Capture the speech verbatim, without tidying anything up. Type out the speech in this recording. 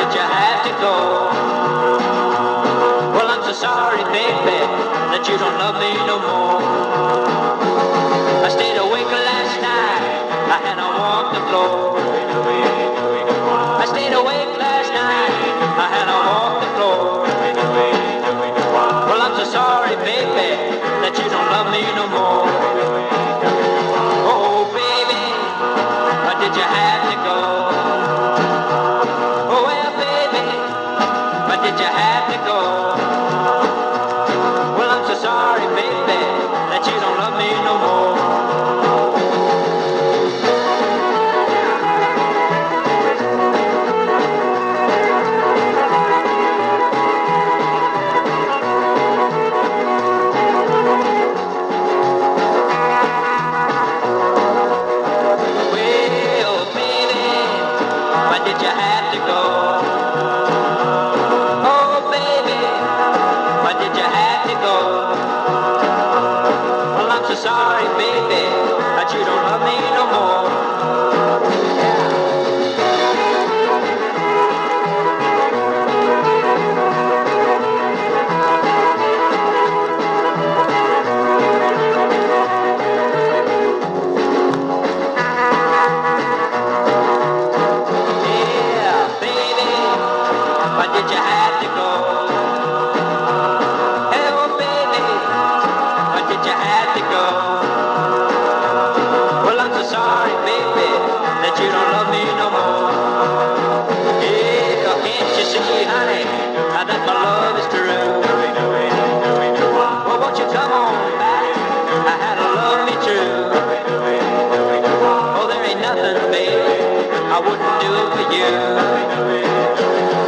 did you have to go? Well, I'm so sorry, baby, that you don't love me no more. I stayed awake last night, I had to walk the floor. I stayed awake last night, I had to walk the floor. Well, I'm so sorry, baby, that you don't love me no more. Oh, baby, why did you have to go? Oh, well, baby, why did you have to go? Well, I'm so sorry, baby, that you don't love me no more. Did you have to go? Oh, baby, why did you have to go? Well, I'm so sorry, baby, that you don't love me no more. Why did you have to go? Hey, oh baby, why did you have to go? Well, I'm so sorry, baby, that you don't love me no more. Yeah, can't you see, honey, that my love is true? Well, won't you come on back? I had to love me true. Oh, there ain't nothing, baby, I wouldn't do it for you.